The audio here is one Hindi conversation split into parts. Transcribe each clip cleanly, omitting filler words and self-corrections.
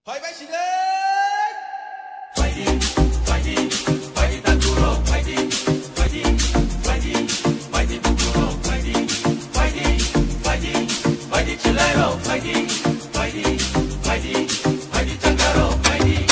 Fighting, fighting, fighting, fighting tan duro, fighting, fighting, fighting, fighting tan duro, fighting, fighting, fighting, fighting chileno, fighting, fighting, fighting, fighting changaro, fighting.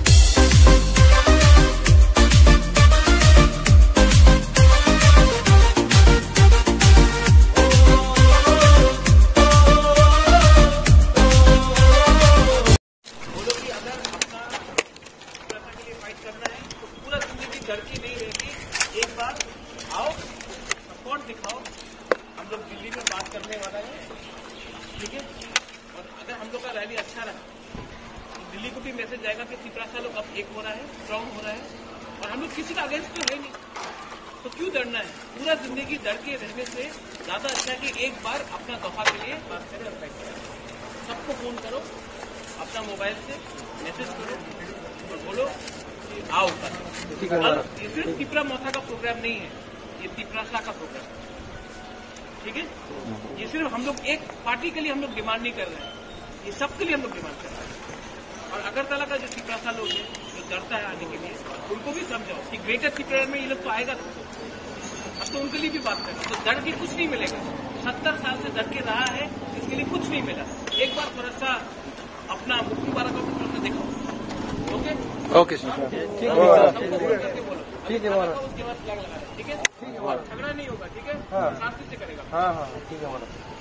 करना है तो पूरा जिंदगी डर की नहीं रहेगी। एक बार आओ, सपोर्ट दिखाओ। हम लोग दिल्ली में बात करने वाला है, ठीक है। और अगर हम लोग का रैली अच्छा रहा तो दिल्ली को भी मैसेज जाएगा कि त्रिपुरा लोग अब एक हो रहा है, स्ट्रांग हो रहा है। और हम लोग किसी का अगेंस्ट तो है नहीं, तो क्यों डरना है। पूरा जिंदगी डर के रहने से ज्यादा अच्छा है कि एक बार अपना दफा के लिए बात करें और फाइट करें। सबको फोन करो, अपना मोबाइल से मैसेज करो और बोलो आओ। ये सिर्फ त्रिपुरा मोथा का प्रोग्राम नहीं है, ये त्रिपुरा का प्रोग्राम, ठीक है। ये सिर्फ हम लोग एक पार्टी के लिए हम लोग डिमांड नहीं कर रहे हैं, ये सबके लिए हम लोग डिमांड कर रहे हैं। और अगरतला का जो त्रिपुरा लोग है जो डरता है आने के लिए, उनको भी समझाओ कि ग्रेटर त्रिपुरा में ये लोग तो आएगा, अब तो उनके लिए भी बात करें। तो डर के कुछ नहीं मिलेगा, 70 साल से डर के रहा है, इसके लिए कुछ नहीं मिला। एक बार थोड़ा सा अपना मुबारक को थोड़ा सा देखो, ओके ओके सर, ठीक है, उसके बाद फ्लैग लगा, ठीक है। झगड़ा नहीं होगा, ठीक है, शांति से करेगा। हाँ, ठीक है।